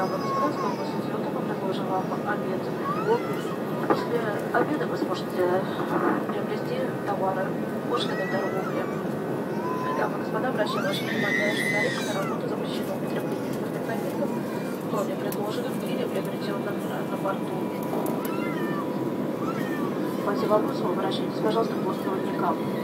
дамы и господа, сколько судьёта мы предложим вам обед. После обеда вы сможете приобрести товары пошлиной торговли. Дамы и господа, обращаю ваше внимание, что тарифы на работу запрещено употребление спиртных напитков, кроме предложенных или приобретенных на борту. По всем вопросам обращайтесь, пожалуйста, к бортпроводникам.